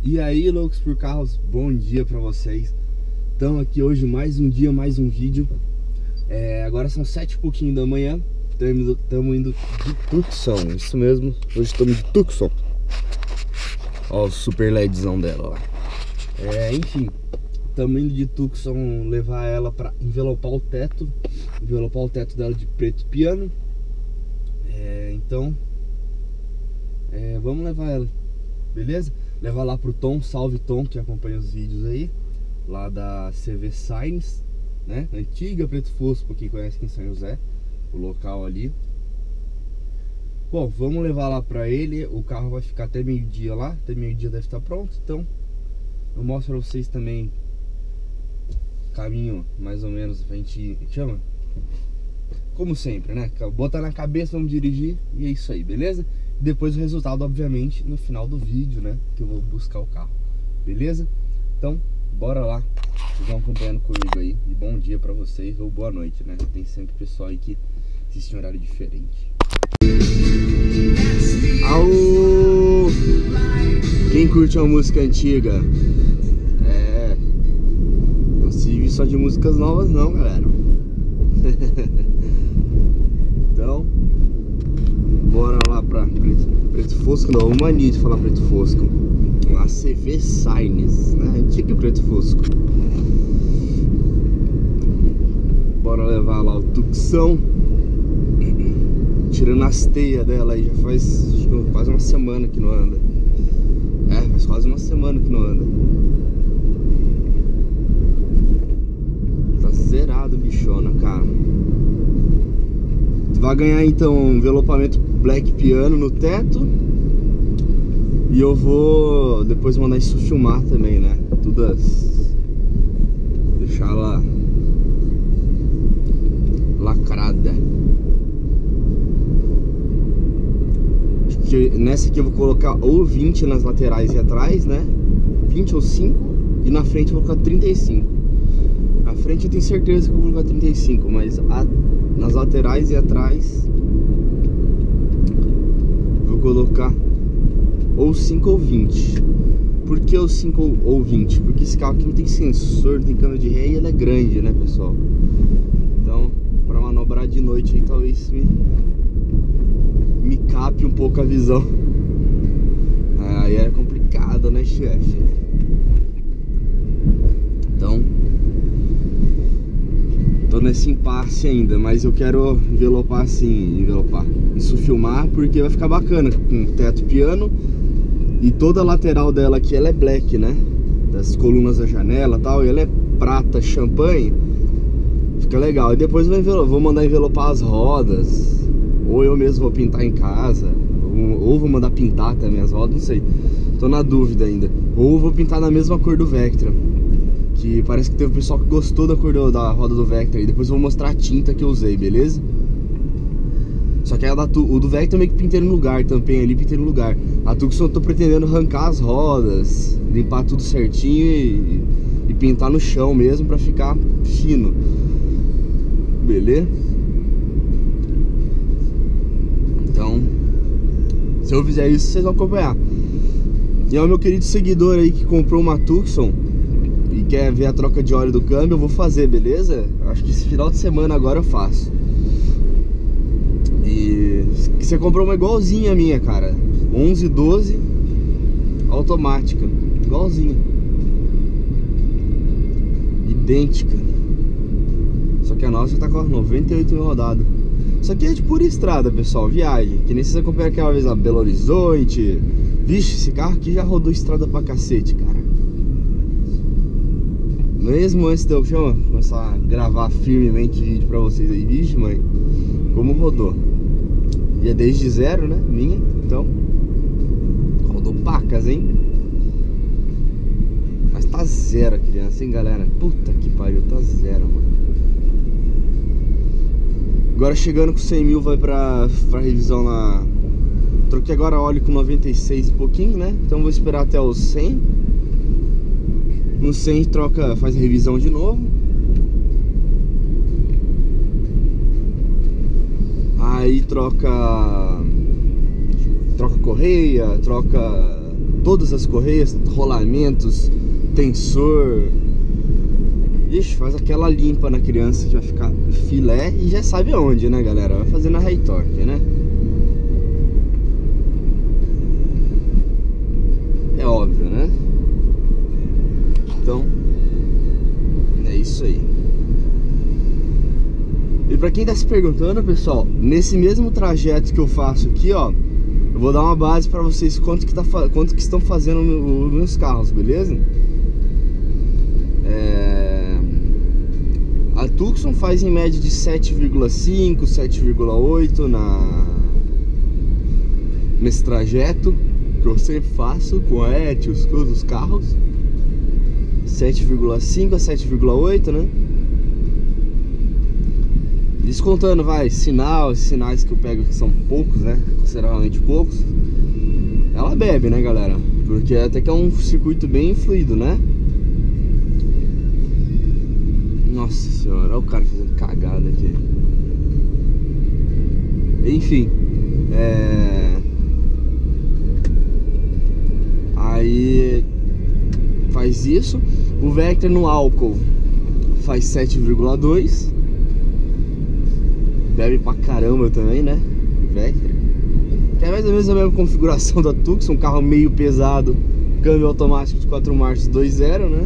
E aí, loucos por carros, bom dia pra vocês. Estamos aqui hoje, mais um dia, mais um vídeo. Agora são 7 e pouquinho da manhã. Estamos indo de Tucson, isso mesmo. Hoje estamos de Tucson. Ó o super LEDzão dela lá. Enfim, estamos indo de Tucson levar ela pra envelopar o teto. Envelopar o teto dela de preto piano. Então vamos levar ela, beleza? Levar lá pro Tom, salve Tom, que acompanha os vídeos aí, lá da CV Signs, né? Antiga Preto Fosco, pra quem conhece aqui em São José, o local ali. Bom, vamos levar lá pra ele. O carro vai ficar até meio-dia lá, até meio-dia deve estar pronto. Então eu mostro pra vocês também caminho, mais ou menos, a gente chama, como sempre, né? Botar na cabeça, vamos dirigir e é isso aí, beleza? Depois o resultado, obviamente, no final do vídeo, né? Que eu vou buscar o carro, beleza? Então, bora lá. Vocês vão acompanhando comigo aí. E bom dia pra vocês, ou boa noite, né? Tem sempre pessoal aí que assiste em horário diferente. Aô! Quem curte uma música antiga? Não se vive só de músicas novas não, galera. Então, bora lá pra Preto Fosco, não, uma mania de falar Preto Fosco. A CV Signs, né? Antiga Preto Fosco. Bora levar lá o Tucson. Tirando as teias dela aí, já faz acho que quase uma semana que não anda. Faz quase uma semana que não anda. Tá zerado, bichona, cara. Vai ganhar então um envelopamento black piano no teto. E eu vou depois mandar isso filmar também, né? Deixar ela lacrada. Acho que nessa aqui eu vou colocar ou 20 nas laterais e atrás, né? 20 ou 5. E na frente eu vou colocar 35. Na frente eu tenho certeza que eu vou colocar 35, mas nas laterais e atrás vou colocar ou 5 ou 20. Por que o 5 ou 20? Porque esse carro aqui não tem sensor, não tem câmera de ré e ele é grande, né, pessoal? Então, para manobrar de noite aí, talvez me cape um pouco a visão. Aí é complicado, né, chefe? Então, tô nesse impasse ainda, mas eu quero envelopar isso, filmar, porque vai ficar bacana com teto piano. E toda a lateral dela aqui, ela é black, né? Das colunas da janela e tal, e ela é prata, champanhe. Fica legal. E depois eu vou mandar envelopar as rodas, ou eu mesmo vou pintar em casa, ou vou mandar pintar também as rodas, não sei. Tô na dúvida ainda. Ou vou pintar na mesma cor do Vectra, que parece que teve um pessoal que gostou da cor da roda do Vectra. E depois eu vou mostrar a tinta que eu usei, beleza? Só que o do Vectra meio que pintei no lugar, tampei ali, pintei no lugar. A Tucson eu tô pretendendo arrancar as rodas, limpar tudo certinho e pintar no chão mesmo pra ficar fino. Beleza? Então, se eu fizer isso, vocês vão acompanhar. E é o meu querido seguidor aí que comprou uma Tucson e quer ver a troca de óleo do câmbio, eu vou fazer, beleza? Acho que esse final de semana agora eu faço. E você comprou uma igualzinha a minha, cara. 1112 automática, igualzinha, idêntica. Só que a nossa tá com 98 mil rodadas. Isso aqui é de pura estrada, pessoal, viagem. Que nem vocês acompanharam aquela vez a Belo Horizonte. Vixe, esse carro aqui já rodou estrada pra cacete, cara. Mesmo antes de eu começar a gravar firmemente vídeo pra vocês aí. Vixe, mãe, como rodou. E é desde zero, né, minha. Então rodou pacas, hein. Mas tá zero a criança, hein, galera. Puta que pariu, tá zero, mano. Agora chegando com 100 mil vai pra revisão na... Troquei agora óleo com 96 e pouquinho, né. Então vou esperar até os 100. No 100 troca, faz a revisão de novo. Aí troca correia, troca todas as correias, rolamentos, tensor. Ixi, faz aquela limpa na criança que vai ficar filé e já sabe aonde, né, galera? Vai fazer na high torque, né? É óbvio, né? Então, é isso aí. E pra quem tá se perguntando, pessoal, nesse mesmo trajeto que eu faço aqui, ó, eu vou dar uma base pra vocês quanto que estão fazendo os meus carros, beleza? A Tucson faz em média de 7,5, 7,8 nesse trajeto que eu sempre faço com a Etios, todos os carros. 7,5 a 7,8, né? Descontando, vai, esses sinais que eu pego que são poucos, né? Consideravelmente poucos. Ela bebe, né, galera? Porque até que é um circuito bem fluido, né? Nossa senhora, olha o cara fazendo cagada aqui. Enfim, aí faz isso. O Vectra no álcool faz 7,2. Bebe pra caramba também, né? Vectra, que é mais ou menos a mesma configuração da Tucson. Um carro meio pesado, câmbio automático de 4 marchas 2.0, né?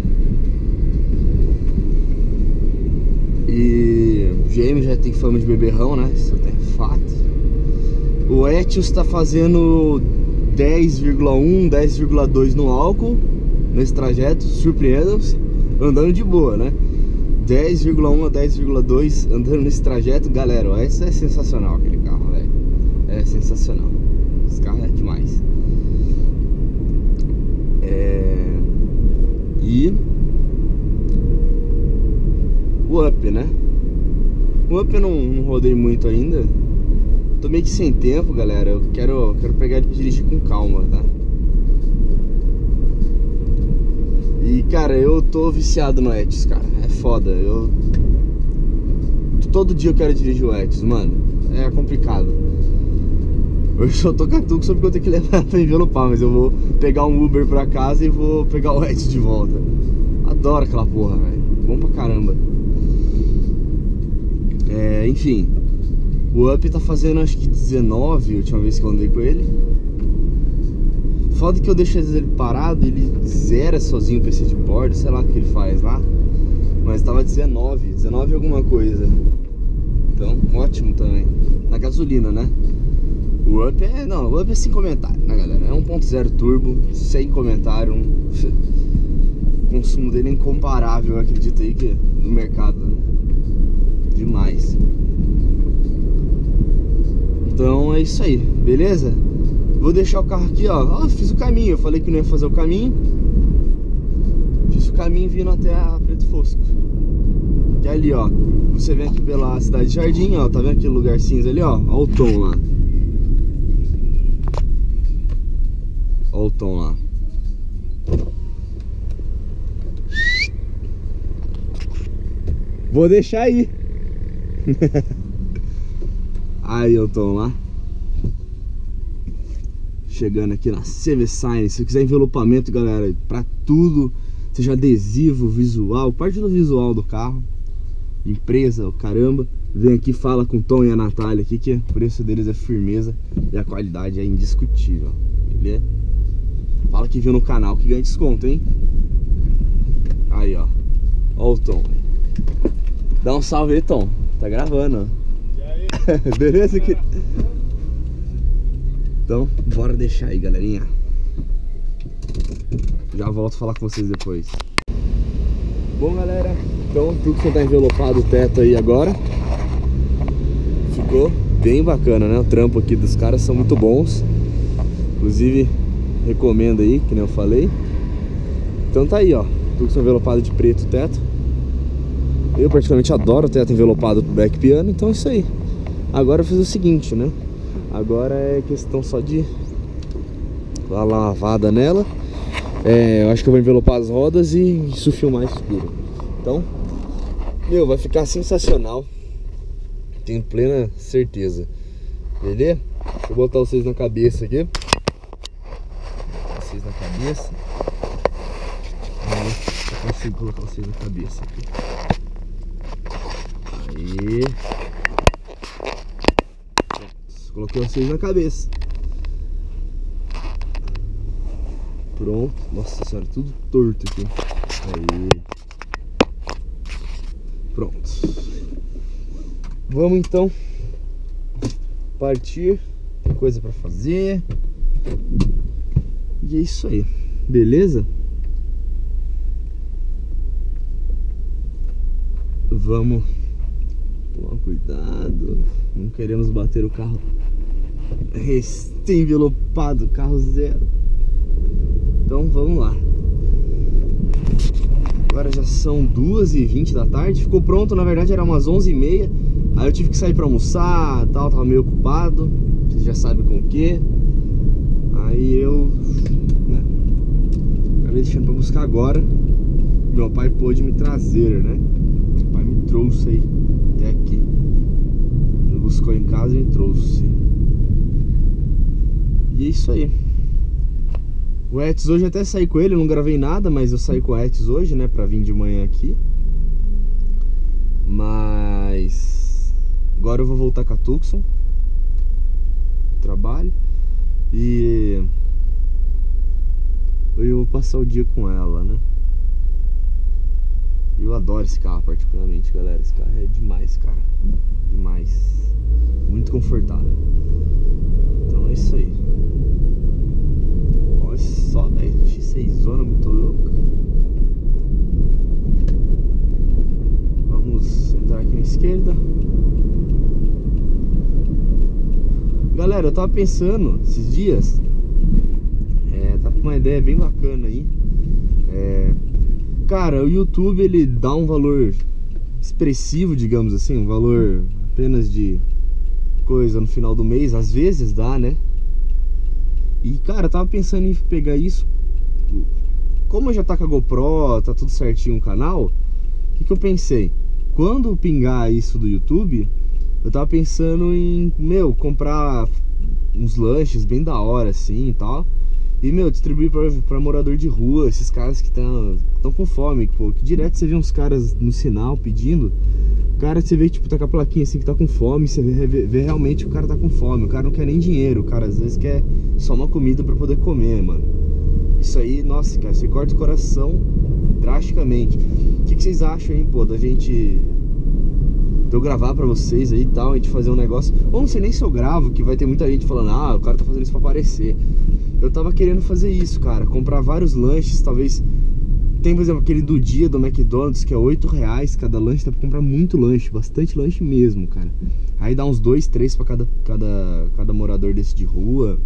E o GM já tem fama de beberrão, né? Isso é fato. O Etios tá fazendo 10,1, 10,2 no álcool nesse trajeto, surpreendam-se, andando de boa, né? 10,1 a 10,2 andando nesse trajeto, galera, ó, isso é sensacional, aquele carro, velho. É sensacional. Esse carro é demais. E o Up, né? O Up eu não rodei muito ainda. Tô meio que sem tempo, galera. Eu quero pegar ele pra dirigir com calma, tá? E, cara, eu tô viciado no Etios, cara. É foda. Todo dia eu quero dirigir o Etios, mano. É complicado. Eu só tô com a Tucson porque eu tenho que levar pra envelopar. Mas eu vou pegar um Uber pra casa e vou pegar o Etios de volta. Adoro aquela porra, velho. Bom pra caramba. Enfim, o Up tá fazendo acho que 19, a última vez que eu andei com ele. Foda que eu deixo ele parado, ele zera sozinho o PC de bordo, sei lá o que ele faz lá. Mas tava 19 alguma coisa. Então, ótimo também. Na gasolina, né? O Up o Up é sem comentário, né, galera? É 1.0 turbo, sem comentário. O consumo dele é incomparável, eu acredito aí que no mercado, né? Demais. Então é isso aí, beleza? Vou deixar o carro aqui, ó. Fiz o caminho, eu falei que não ia fazer o caminho. Fiz o caminho vindo até a Preto Fosco. Que é ali, ó. Você vem aqui pela Cidade de Jardim, ó. Tá vendo aquele lugar cinza ali, ó? Ó o tom lá. Ó o tom lá. Vou deixar aí. Aí o tom lá. Chegando aqui na CV Sign. Se quiser envelopamento, galera, pra tudo, seja adesivo, visual, parte do visual do carro, empresa, o caramba, vem aqui, fala com o Tom e a Natália aqui, que o preço deles é firmeza e a qualidade é indiscutível, beleza? Fala que viu no canal que ganha desconto, hein? Aí, ó. Ó o Tom. Dá um salve aí, Tom. Tá gravando, ó. E aí? Beleza? Então, bora deixar aí, galerinha. Já volto a falar com vocês depois. Bom, galera, então o Tucson tá envelopado o teto aí agora. Ficou bem bacana, né? O trampo aqui dos caras são muito bons. Inclusive, recomendo aí, que nem eu falei. Então tá aí, ó. Tucson envelopado de preto o teto. Eu particularmente adoro o teto envelopado pro back piano, então é isso aí. Agora eu fiz o seguinte, né? Agora é questão só de dar uma lavada nela. Eu acho que eu vou envelopar as rodas e isso filmar escuro. Então, meu, vai ficar sensacional. Tenho plena certeza. Beleza? Vou botar vocês na cabeça aqui. cabeça. Eu consigo colocar o 6 na cabeça aqui. Aí. Coloquei o 6 na cabeça. Pronto. Nossa senhora, tudo torto aqui. Aí. Pronto. Vamos então partir. Tem coisa pra fazer. E é isso aí. Beleza? Vamos tomar cuidado. Não queremos bater o carro recém-envelopado, carro zero. Então vamos lá. Agora já são 2h20 da tarde. Ficou pronto, na verdade era umas 11h30. Aí eu tive que sair pra almoçar, tal, tava meio ocupado. Vocês já sabem com o que. Aí eu acabei deixando pra buscar agora. Meu pai pôde me trazer, né? Meu pai me trouxe aí até aqui. Me buscou em casa e me trouxe. E é isso aí. O Etis hoje até saí com ele, eu não gravei nada, mas eu saí com o Etis hoje, né, pra vir de manhã aqui. Mas agora eu vou voltar com a Tucson, trabalho, e eu vou passar o dia com ela, né. Eu adoro esse carro particularmente, galera. Esse carro é demais, cara. Demais. Muito confortável. Então é isso aí. Olha só, velho. X6 zona muito louca. Vamos entrar aqui na esquerda. Galera, eu tava pensando esses dias. Tá com uma ideia bem bacana aí. Cara, o YouTube ele dá um valor expressivo, digamos assim, um valor apenas de coisa no final do mês, às vezes dá, né? E cara, eu tava pensando em pegar isso. Como já tá com a GoPro, tá tudo certinho no canal, o que eu pensei? Quando pingar isso do YouTube, eu tava pensando em, comprar uns lanches bem da hora assim e tal. E, distribuir pra morador de rua, esses caras que estão com fome, pô. Que direto você vê uns caras no sinal pedindo. Cara, você vê que, tipo, tá com a plaquinha assim que tá com fome. Você vê realmente que o cara tá com fome. O cara não quer nem dinheiro. O cara às vezes quer só uma comida pra poder comer, mano. Isso aí, nossa, cara, você corta o coração drasticamente. O que vocês acham, hein, pô, da gente... de eu gravar pra vocês aí e tal, a gente fazer um negócio... Ou não sei nem se eu gravo, que vai ter muita gente falando, ah, o cara tá fazendo isso pra aparecer. Eu tava querendo fazer isso, cara, comprar vários lanches, talvez... Tem, por exemplo, aquele do dia do McDonald's, que é R$8 cada lanche, dá pra comprar muito lanche, bastante lanche mesmo, cara. Aí dá uns 2, 3 pra cada morador desse de rua.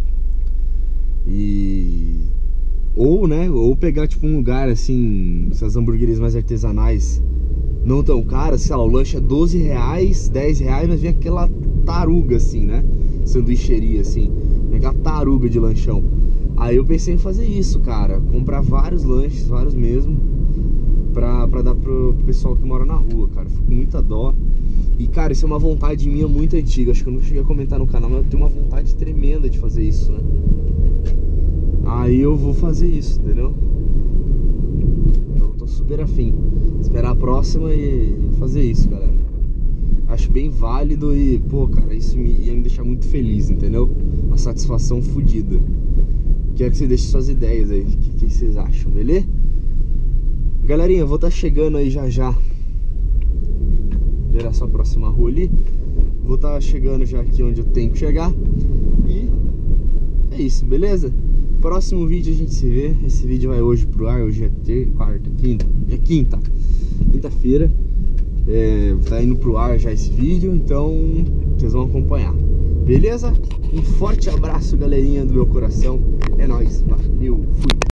E... Ou, né, ou pegar, tipo, um lugar, assim, essas hamburguerias mais artesanais, não tão caras, sei lá, o lanche é R$12, R$10, mas vem aquela taruga, assim, né, sanduicheria, assim, vem aquela taruga de lanchão. Aí eu pensei em fazer isso, cara, comprar vários lanches, vários mesmo, pra dar pro pessoal que mora na rua, cara. Fico com muita dó. E, cara, isso é uma vontade minha muito antiga, acho que eu não cheguei a comentar no canal, mas eu tenho uma vontade tremenda de fazer isso, né. Aí eu vou fazer isso, entendeu? Então eu tô super afim. Esperar a próxima e fazer isso, galera. Acho bem válido e, pô, cara, isso ia me deixar muito feliz, entendeu? Uma satisfação fodida. Quero que você deixe suas ideias aí. O que vocês acham, beleza? Galerinha, eu vou estar chegando aí já. Ver essa próxima rua ali. Vou estar chegando já aqui onde eu tenho que chegar. E é isso, beleza? Próximo vídeo a gente se vê. Esse vídeo vai hoje pro ar. Hoje é quinta-feira. Tá indo pro ar já esse vídeo. Então vocês vão acompanhar. Beleza? Um forte abraço, galerinha do meu coração. É nóis, valeu, fui.